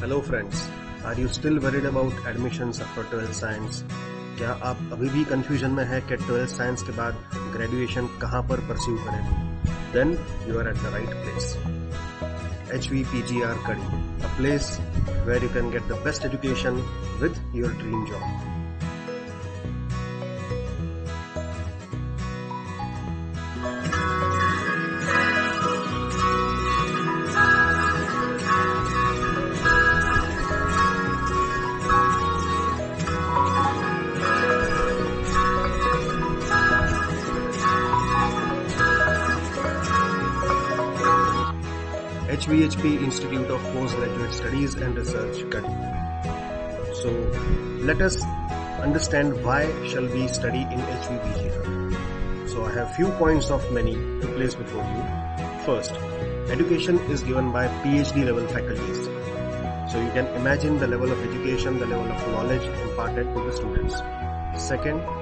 Hello friends, are you still worried about admissions after 12th science? क्या आप अभी भी कंफ्यूजन में है कि 12th साइंस के बाद ग्रेजुएशन कहां पर परस्यू करें? Then you are at the right place. HVPGR Kadi, a place where you can get the best education with your dream job. HVHP Institute of Postgraduate Studies and Research, Kadi. So, let us understand why shall we study in HVPGR. So, I have few points of many to place before you. First, education is given by PhD level faculties. So, you can imagine the level of education, the level of knowledge imparted to the students. Second,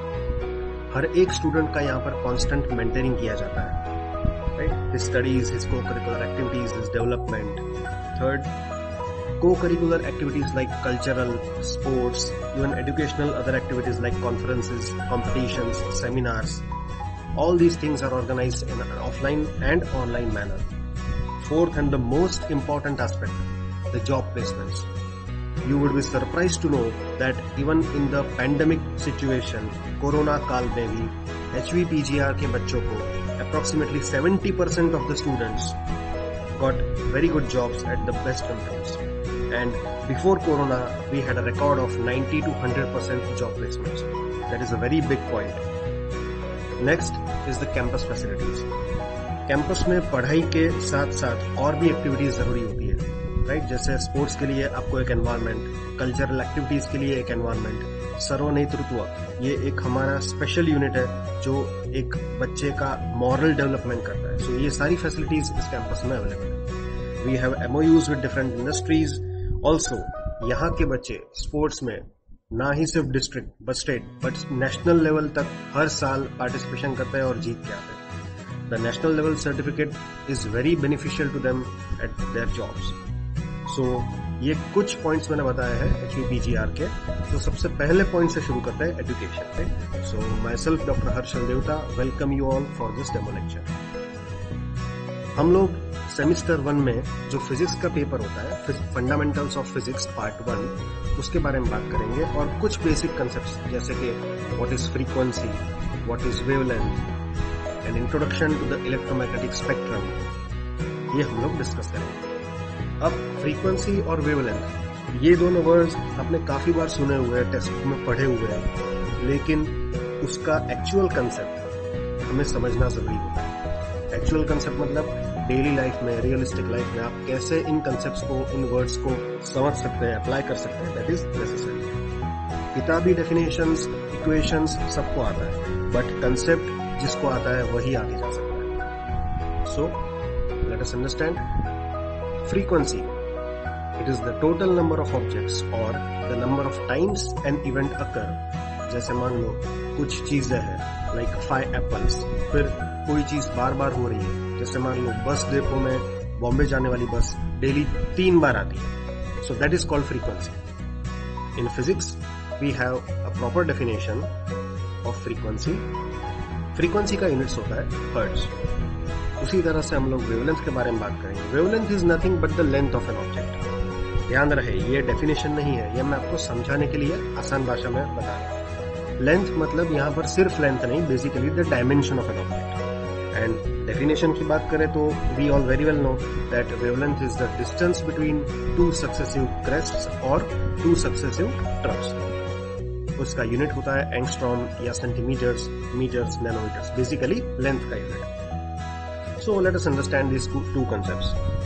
हर एक student का यहाँ पर constant mentoring किया जाता है. Right? His studies, his co-curricular activities, his development. Third, co-curricular activities like cultural, sports, even educational other activities like conferences, competitions, seminars. All these things are organized in an offline and online manner. Fourth and the most important aspect, the job placements. You would be surprised to know that even in the pandemic situation, corona काल में भी HVPGR के बच्चों को approximately 70% of the students got very good jobs at the best companies. And before Corona, we had a record of 90 to 100% job placements. That is a very big point. Next is the campus facilities. Campus में पढ़ाई के साथ साथ और भी activities जरूरी होती है, राइट? जैसे स्पोर्ट्स के लिए आपको एक एनवायरनमेंट, कल्चरल एक्टिविटीज के लिए एक एनवायरनमेंट, सर्व नेतृत्व, ये एक हमारा स्पेशल यूनिट है जो एक बच्चे का मॉरल डेवलपमेंट करता है. सो ये सारी फैसिलिटीज इस कैंपस में अवेलेबल है. We have MOUs with different industries. Also यहाँ के बच्चे स्पोर्ट्स में ना ही सिर्फ district but state but national level तक हर साल पार्टिसिपेशन करते हैं और जीत के आते हैं. The national level certificate is very beneficial to them at their jobs. So ये कुछ पॉइंट्स मैंने बताया है HVPGR के. तो सबसे पहले पॉइंट से शुरू करते हैं एजुकेशन पे. सो माई सेल्फ डॉक्टर हर्षल देवता welcome you all for this demo lecture. हम लोग सेमिस्टर 1 में जो फिजिक्स का पेपर होता है, फंडामेंटल्स ऑफ फिजिक्स पार्ट 1, उसके बारे में बात करेंगे और कुछ बेसिक कंसेप्ट्स जैसे कि what is frequency, what is wavelength and introduction to the electromagnetic spectrum, ये हम लोग डिस्कस करेंगे. अब फ्रीक्वेंसी और वेवलेंथ, ये दोनों वर्ड्स आपने काफी बार सुने हुए हैं, टेक्स्ट में पढ़े हुए हैं, लेकिन उसका एक्चुअल कंसेप्ट हमें समझना जरूरी होता है. एक्चुअल कंसेप्ट मतलब डेली लाइफ में, रियलिस्टिक लाइफ में आप कैसे इन कंसेप्ट्स को, इन वर्ड्स को समझ सकते हैं, अप्लाई कर सकते हैं, दैट इज नेसेसरी. किताबी डेफिनेशंस, इक्वेशंस सबको आता है, बट कंसेप्ट जिसको आता है वही आगे जा सकता है. So let us understand. Frequency, it is the total number of objects or the number of times an event occur. जैसे मान लो कुछ चीजें हैं like 5 apples, फिर कोई चीज बार बार हो रही है. जैसे मान लो बस डिपो में बॉम्बे जाने वाली बस डेली 3 बार आती है. So that is called frequency. In physics, we have a proper definition of frequency. Frequency का यूनिट्स होता है हर्ट्ज. उसी तरह से हम लोग वेवलेंथ के बारे में बात करेंगे. Wavelength is nothing but the length of an object. ध्यान रहे, ये डेफिनेशन नहीं है, ये मैं आपको समझाने के लिए आसान भाषा में बता रहा हूँ. लेंथ मतलब यहाँ पर सिर्फ लेंथ नहीं, basically the dimension of an object. And definition की बात करें तो we all very well know that wavelength is the distance between 2 successive crests और 2 सक्सेसिव ट्रफ्स. उसका यूनिट होता है एंगस्ट्रॉम या centimetres, metres, nanometres, basically length का unit. So let us understand these two concepts.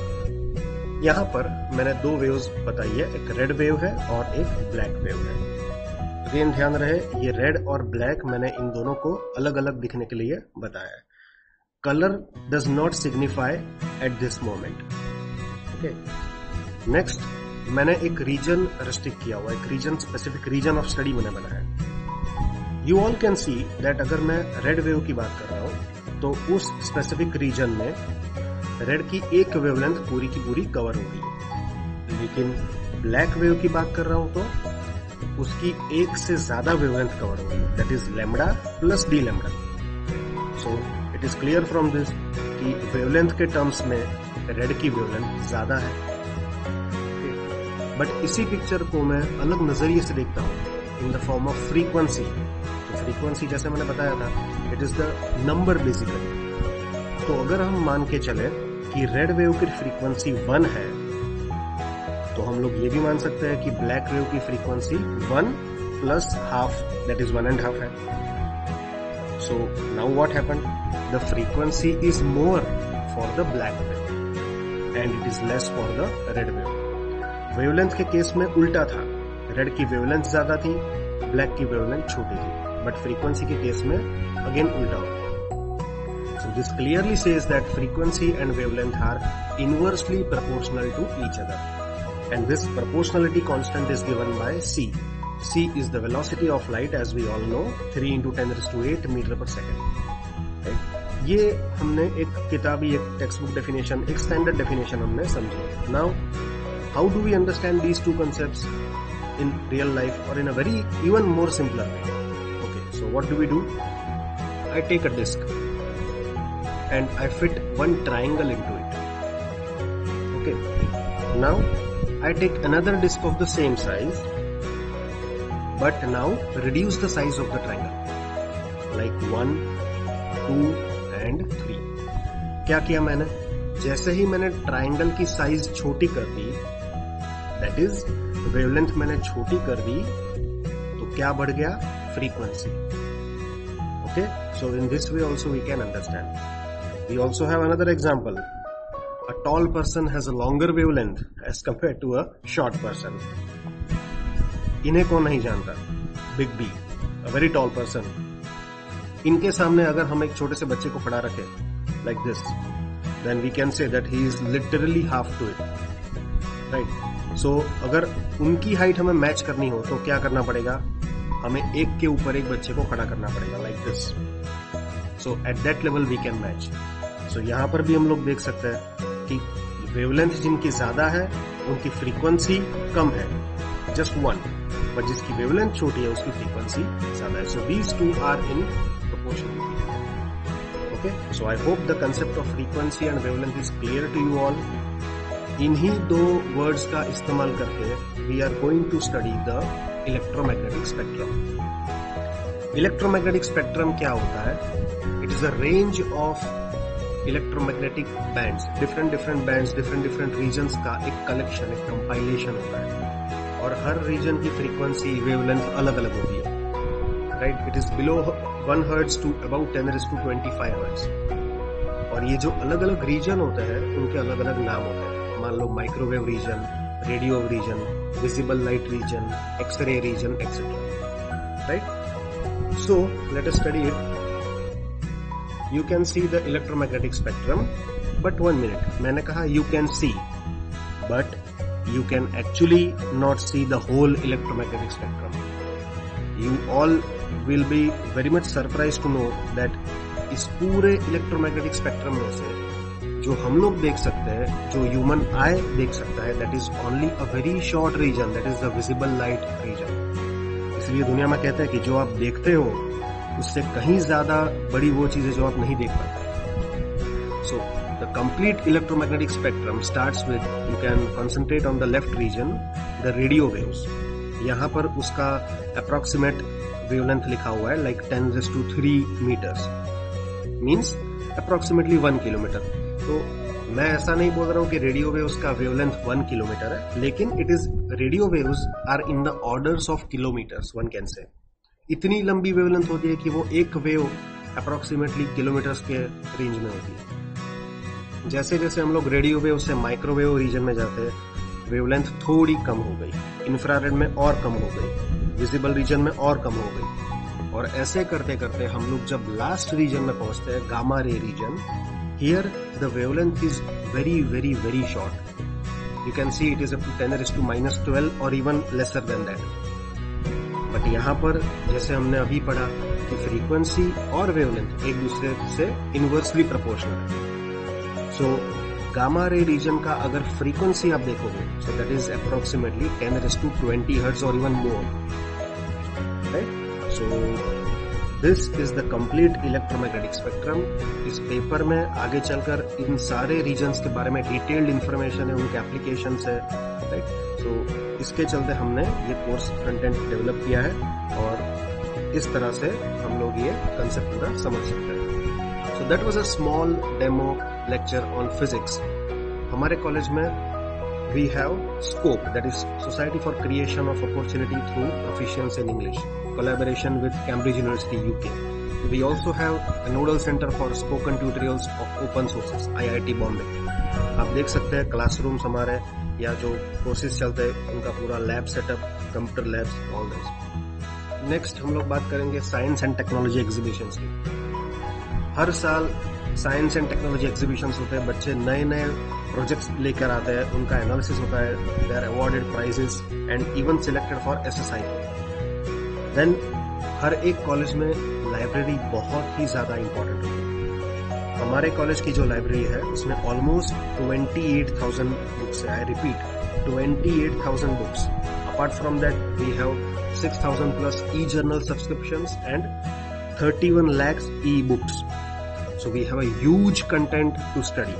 यहाँ पर मैंने 2 वेव्स बताई है, एक रेड वेव है और एक ब्लैक वेव है. अगेन ध्यान रहे, ये रेड और ब्लैक मैंने इन दोनों को अलग अलग दिखने के लिए बताया है. Colour does not signify at this moment. Okay. Next, मैंने एक रीजन रेस्ट्रिक्ट किया हुआ, एक region, specific region of study मैंने बनाया. You all can see that अगर मैं रेड वेव की बात कर रहा हूं तो उस स्पेसिफिक रीजन में रेड की एक वेवलेंथ पूरी की पूरी कवर हो गई है. लेकिन ब्लैक वेव की बात कर रहा हूं तो उसकी एक से ज्यादा वेवलेंथ कवर होगी, that is lambda plus D lambda. So it is clear from this कि वेवलेंथ के टर्म्स में रेड की वेवलेंथ ज्यादा है। बट इसी पिक्चर को मैं अलग नजरिए से देखता हूं in the form of frequency. तो फ्रीक्वेंसी जैसे मैंने बताया था, it is the number basically. तो अगर हम मान के चले कि रेड वेव की फ्रीक्वेंसी 1 है, तो हम लोग ये भी मान सकते हैं कि ब्लैक वेव की frequency 1 plus half, that is 1.5 है। So now what happened, the frequency is more for the black wave and it is less for the red wave. Wavelength के केस में उल्टा था, रेड की वेवलेंथ ज्यादा थी, black की वेवलेंथ छोटी थी, बट फ्रीक्वेंसी के केस में अगेन उल्टा होगा। So this clearly says that frequency and wavelength are inversely proportional to each other, and this proportionality constant is given by c. c is the velocity of light, as we all know, 3 × 10⁸ meter per second. Right? ये हमने एक किताबी, एक textbook definition, एक standard definition हमने समझी। Now, how do we understand these two concepts in real life or in a very even more simpler way? Okay, so what do? I take a disk and I fit one triangle into it. Okay, now I take another disk of the same size, but now reduce the size of the triangle, like 1, 2 and 3. क्या किया मैंने? जैसे ही मैंने triangle की size छोटी कर दी, that is wavelength मैंने छोटी कर दी, तो क्या बढ़ गया? Frequency. Okay, so in this way also we can understand. We also have another example. A tall person has a longer wavelength as compared to a short person. इन्हें कौन नहीं जानता? Big B, a very tall person. इनके सामने अगर हम एक छोटे से बच्चे को खड़ा रखें, like this, then we can say that he is literally half to it. Right? So अगर उनकी हाइट हमें मैच करनी हो तो क्या करना पड़ेगा? हमें एक के ऊपर एक बच्चे को खड़ा करना पड़ेगा, like this. So at that level we can match. So यहाँ पर भी हम लोग देख सकते हैं कि वेवलेंथ जिनकी ज्यादा है उनकी फ्रीक्वेंसी कम है, just 1, बट जिसकी वेवलेंथ छोटी है उसकी फ्रीक्वेंसी ज्यादा है। So these two are in proportion. Okay, so I hope the concept of frequency and wavelength is clear to you all. इन्हीं दो वर्ड्स का इस्तेमाल करके we are going to study the electromagnetic spectrum. Electromagnetic spectrum क्या होता है? It is a range of electromagnetic bands, different bands, different regions का एक कलेक्शन, एक कंपाइलेशन होता है, और हर रीजन की फ्रीक्वेंसी, वेवलेंथ अलग अलग होती है। Right, it is below 1 hertz to about 10⁻25 hertz. और ये जो अलग अलग रीजन होते हैं उनके अलग अलग नाम होते हैं। मान लो microwave region, radio region, visible light region, X ray region, etcetera. Right, so let us study it. You can see the electromagnetic spectrum, but 1 minute, मैंने कहा you can see, but you can actually not see the whole electromagnetic spectrum. You all will be very much surprised to know that इस पूरे electromagnetic spectrum में से जो हम लोग देख सकते हैं, जो human eye देख सकता है, that is only a very short region, that is the visible light region. इसलिए दुनिया में कहते हैं कि जो आप देखते हो उससे कहीं ज्यादा बड़ी वो चीज है जो आप नहीं देख पाते। So the complete electromagnetic spectrum starts with, you can concentrate on the left region, the radio waves. यहाँ पर उसका अप्रोक्सीमेट वेवलेंथ लिखा हुआ है, like 10⁻³ metres, means approximately 1 kilometre. तो मैं ऐसा नहीं बोल रहा हूं कि रेडियो वेव्स का वेवलेंथ 1 किलोमीटर है, लेकिन it is, radio waves are in the orders of kilometres, one can say. इतनी लंबी वेवलेंथ होती है कि वो एक वेव अप्रोक्सीमेटली किलोमीटर्स के रेंज में होती है। जैसे जैसे हम लोग रेडियो वेव से माइक्रोवेव रीजन में जाते हैं, वेवलेंथ थोड़ी कम हो गई, इंफ्रारेड में और कम हो गई, विजिबल रीजन में और कम हो गई, और ऐसे करते करते हम लोग जब लास्ट रीजन में पहुंचते हैं, gamma ray region, here the wavelength is very short. You can see it is up to 10⁻⁻12 or even lesser than that. But यहाँ पर जैसे हमने अभी पढ़ा कि फ्रीक्वेंसी और वेवलेंथ एक दूसरे से इनवर्सली प्रोपोर्शनल है। सो गामा रे रीजन का अगर फ्रीक्वेंसी आप देखोगे, so that is approximately 10⁻20 hertz और even more, right? So this is the complete electromagnetic spectrum. इस पेपर में आगे चलकर इन सारे रीजन्स के बारे में डिटेल्ड इंफॉर्मेशन है, उनके एप्लीकेशंस है, राइट? सो इसके चलते हमने ये कोर्स कंटेंट डेवलप किया है और इस तरह से हम लोग ये कंसेप्ट पूरा समझ सकते हैं। So that was a small demo lecture on physics. हमारे कॉलेज में we have SCOPE, that is society for creation of opportunity through proficiency in English, collaboration with Cambridge University, UK. We also have a nodal center for spoken tutorials of open sources, IIT Bombay. आप देख सकते हैं classrooms हमारे या जो courses चलते हैं उनका पूरा lab setup, computer labs, all this. Next हम लोग बात करेंगे साइंस एंड टेक्नोलॉजी एग्जीबिशंस की। हर साल साइंस एंड टेक्नोलॉजी एग्जीबिशंस होते हैं, बच्चे नए नए प्रोजेक्ट्स लेकर आते हैं, उनका एनालिसिस होता है, they are awarded prizes and even selected for SSI। Then हर एक कॉलेज में लाइब्रेरी बहुत ही ज्यादा इंपॉर्टेंट होती है। हमारे कॉलेज की जो लाइब्रेरी है उसमें ऑलमोस्ट 28,000 बुक्स है। I repeat, 28,000 books. Apart from that we have 6,000 plus e-journal subscriptions and 31 lakhs e-books. So we have a huge content to study.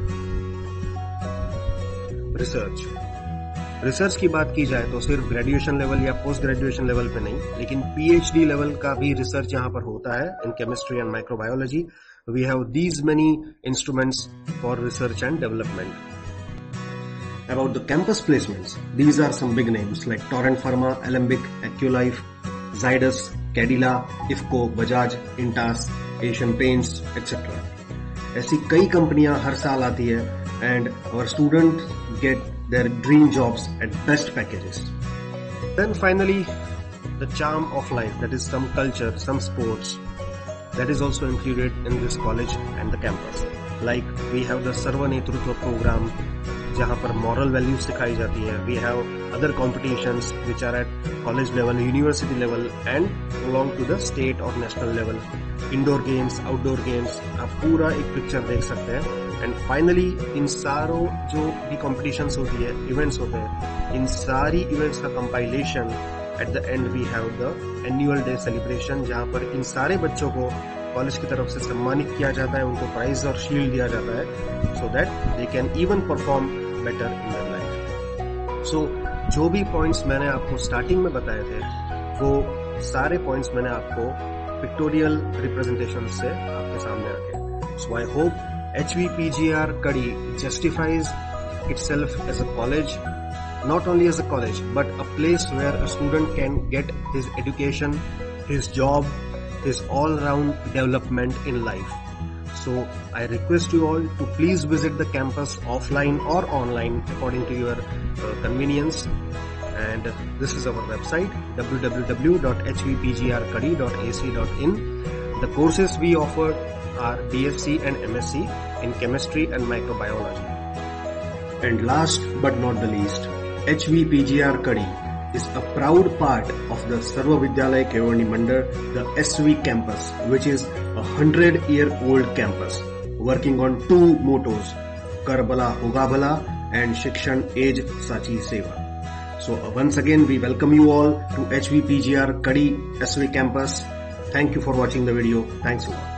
Research की बात की जाए तो सिर्फ ग्रेजुएशन लेवल या पोस्ट ग्रेजुएशन लेवल पे नहीं, लेकिन PhD लेवल का भी रिसर्च यहाँ पर होता है in chemistry and microbiology. We have these many instruments for research and development. About the campus placements, these are some big names like Torrent Pharma, Alembic, Aculife, Zydus, Cadila, IFFCO, Bajaj, Intas, Asian Paints etcetera. ऐसी कई कंपनियां हर साल आती है and our student get their dream jobs at best packages. Then finally, the charm of life, that is some culture, some sports, that is also included in this college and the campus. Like we have the Sarva Netrutva program, जहाँ पर moral values सिखाई जाती है. We have other competitions which are at college level, university level and along to the state or national level. Indoor games, outdoor games, आप पूरा एक picture देख सकते हैं। एंड फाइनली इन सारों जो भी कॉम्पिटिशन्स होती है, इवेंट्स होते हैं, इन सारी इवेंट्स का compilation at the end we have the annual day celebration, जहां पर इन सारे बच्चों को कॉलेज की तरफ से सम्मानित किया जाता है, उनको प्राइज और शील्ड दिया जाता है so that they can even perform better in their life. So जो भी पॉइंट्स मैंने आपको स्टार्टिंग में बताए थे वो सारे पॉइंट्स मैंने आपको पिक्टोरियल रिप्रेजेंटेशन से आपके सामने रखे। So I hope HVPGR Kadi justifies itself as a college, not only as a college, but a place where a student can get his education, his job, his all-round development in life. So I request you all to please visit the campus offline or online according to your convenience. And this is our website www.hvpgrkadi.ac.in. The courses we offer are BSc and MSc in chemistry and microbiology. And last but not the least, HVPGR Kadi is a proud part of the Sarva Vidyalaya Kevalni Mandal, the SV campus, which is a 100-year-old campus working on two mottos, Karbala Hoga Bhala and Shikshan Age Sachi Seva. So once again we welcome you all to HVPGR Kadi SV campus. Thank you for watching the video. Thanks a lot.